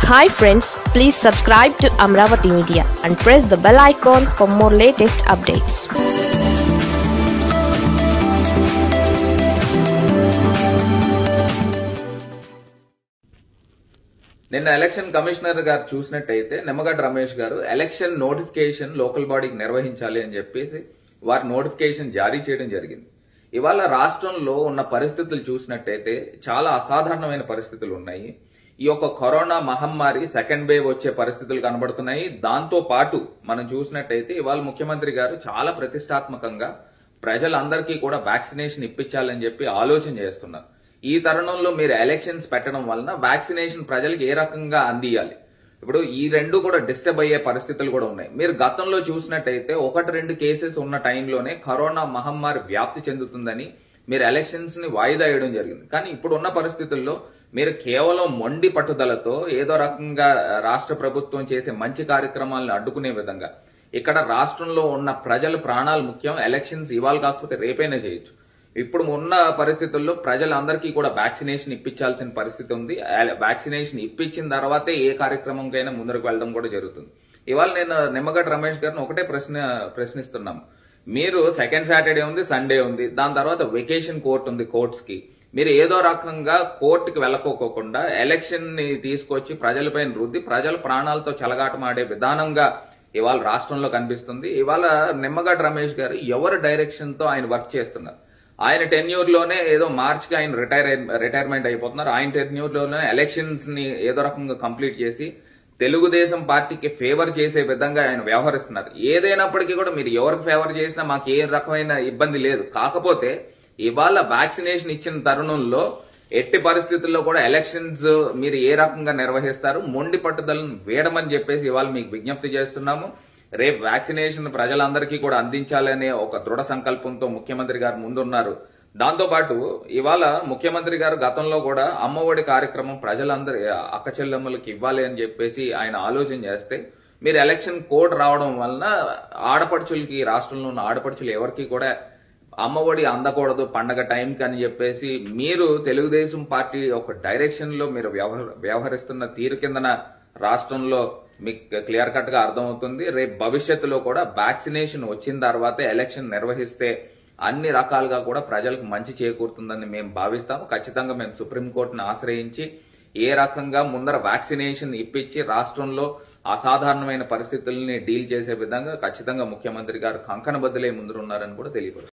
Hi friends, please subscribe to Amravati Media and press the bell icon for more latest updates. నిన్న election commissioner గారు చూసినట్టయితే నిమ్మగడ్డ రమేష్ గారు election notification local బాడీకి నిర్వహించాలి అని చెప్పేసి వారి నోటిఫికేషన్ జారీ చేయడం జరిగింది. ఇవాళ రాష్ట్రంలో ఉన్న పరిస్థితులు చూసినట్టయితే చాలా అసాధారణమైన పరిస్థితులు ఉన్నాయి. ఈ యొక్క కరోనా మహమ్మారి సెకండ్ వేవ్ వచ్చే పరిస్థితులు కనబడుతున్నాయి. దాంతో పాటు మనం చూసినట్టయితే ఇవాళ ముఖ్యమంత్రి గారు చాలా ప్రతిష్టాత్మకంగా ప్రజలందరికీ కూడా వ్యాక్సినేషన్ ఇప్పించాలని చెప్పి ఆలోచన చేస్తున్నారు. ఈ తరుణంలో మీరు ఎలక్షన్స్ పెట్టడం వలన వ్యాక్సినేషన్ ప్రజలకు ఏ రకంగా అందియాలి? ఇప్పుడు ఈ రెండు కూడా డిస్టర్బ్ అయ్యే పరిస్థితులు కూడా ఉన్నాయి. మీరు గతంలో చూసినట్టయితే 1-2 కేసెస్ ఉన్న టైంలోనే కరోనా మహమ్మారి వ్యాప్తి చెందుతుందని మీరు ఎలక్షన్స్ ని వాయిదా వేయడం జరిగింది. కానీ ఇప్పుడు ఉన్న పరిస్థితుల్లో మీరు కేవలం మొండి పట్టుదలతో ఏదో రకంగా రాష్ట్ర ప్రభుత్వం చేసే మంచి కార్యక్రమాలను అడ్డుకునే విధంగా ఇక్కడ రాష్ట్రంలో ఉన్న ప్రజల ప్రాణాలు ముఖ్యం, ఎలక్షన్స్ ఇవాళ కాకపోతే రేపైనా చేయొచ్చు. ఇప్పుడు ఉన్న పరిస్థితుల్లో ప్రజలందరికీ కూడా వ్యాక్సినేషన్ ఇప్పించాల్సిన పరిస్థితి ఉంది. వ్యాక్సినేషన్ ఇప్పించిన తర్వాతే ఏ కార్యక్రమంకైనా ముందరకు వెళ్ళడం కూడా జరుగుతుంది. ఇవాళ నేను నిమ్మగడ్డ రమేష్ గారిని ఒకటే ప్రశ్నిస్తున్నాము. మీరు సెకండ్ సాటర్డే ఉంది, సండే ఉంది, దాని తర్వాత వెకేషన్ కోర్ట్ ఉంది కోర్ట్స్ కి. మీరు ఏదో రకంగా కోర్టుకి వెళ్ళకోకుండా ఎలక్షన్ ని తీసుకొచ్చి ప్రజలపైన రుద్ది ప్రజల ప్రాణాలతో చెలగాటమాడే విధానంగా ఇవాళ రాష్ట్రంలో కనిపిస్తుంది. ఇవాళ నిమ్మగడ్డ రమేష్ గారు ఎవరి డైరెక్షన్ తో ఆయన వర్క్ చేస్తున్నారు? ఆయన టెన్యూర్ లోనే ఏదో మార్చ్ కి ఆయన రిటైర్మెంట్ అయిపోతున్నారు. ఆయన టెన్యూర్ లోనే ఎలక్షన్స్ ని ఏదో రకంగా కంప్లీట్ చేసి తెలుగుదేశం పార్టీకి ఫేవర్ చేసే విధంగా ఆయన వ్యవహరిస్తున్నారు. ఏదైనప్పటికీ కూడా మీరు ఎవరికి ఫేవర్ చేసినా మాకు ఏ రకమైన ఇబ్బంది లేదు. కాకపోతే ఇవాళ వ్యాక్సినేషన్ ఇచ్చిన తరుణంలో ఎట్టి పరిస్థితుల్లో కూడా ఎలక్షన్స్ మీరు ఏ రకంగా నిర్వహిస్తారు, మొండి పట్టుదలను వేయడమని చెప్పేసి ఇవాళ మీకు విజ్ఞప్తి చేస్తున్నాము. రేపు వ్యాక్సినేషన్ ప్రజలందరికీ కూడా అందించాలనే ఒక దృఢ సంకల్పంతో ముఖ్యమంత్రి గారు ముందున్నారు. దాంతోపాటు ఇవాళ ముఖ్యమంత్రి గారు గతంలో కూడా అమ్మఒడి కార్యక్రమం ప్రజలందరి అక్క చెల్లెమ్మలకి ఇవ్వాలి అని చెప్పేసి ఆయన ఆలోచన చేస్తే మీరు ఎలక్షన్ కోడ్ రావడం వలన ఆడపడుచులకి, రాష్ట్రంలో ఉన్న ఆడపడుచులు ఎవరికి కూడా అమ్మఒడి అందకూడదు పండగ టైంకి అని చెప్పేసి మీరు తెలుగుదేశం పార్టీ ఒక డైరెక్షన్ లో మీరు వ్యవహరిస్తున్న తీరు కిందన రాష్ట్రంలో మీకు క్లియర్ కట్ గా అర్థమవుతుంది. రేపు భవిష్యత్తులో కూడా వ్యాక్సినేషన్ వచ్చిన తర్వాత ఎలక్షన్ నిర్వహిస్తే అన్ని రకాలుగా కూడా ప్రజలకు మంచి చేకూరుతుందని మేము భావిస్తాము. ఖచ్చితంగా మేము సుప్రీంకోర్టును ఆశ్రయించి ఏ రకంగా ముందర వ్యాక్సినేషన్ ఇప్పించి రాష్ట్రంలో అసాధారణమైన పరిస్థితుల్ని డీల్ చేసే విధంగా ఖచ్చితంగా ముఖ్యమంత్రి గారు కంకణ బద్దులై ముందున్నారని కూడా తెలియపరుస్తారు.